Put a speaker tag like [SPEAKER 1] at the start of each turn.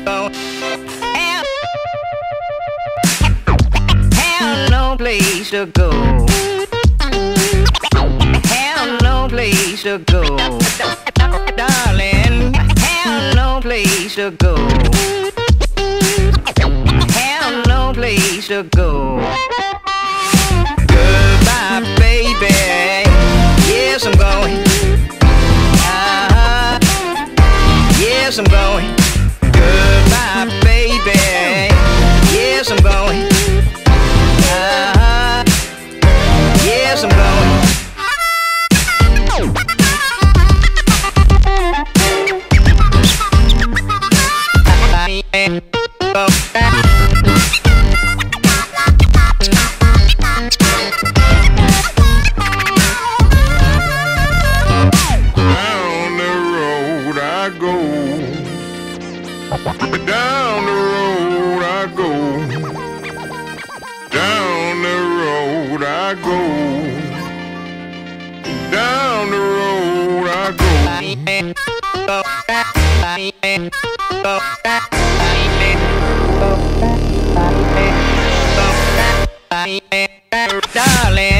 [SPEAKER 1] go. Have no place to go. Have no place to go. Darling, have no place to go. Have no place to go. Goodbye, baby. Yes, I'm going. Yes, I'm going. Goodbye, baby. Yes, I'm going. Yes, I'm going.
[SPEAKER 2] Down the road I go. Down the road I go. Down the road I go.
[SPEAKER 1] Darling.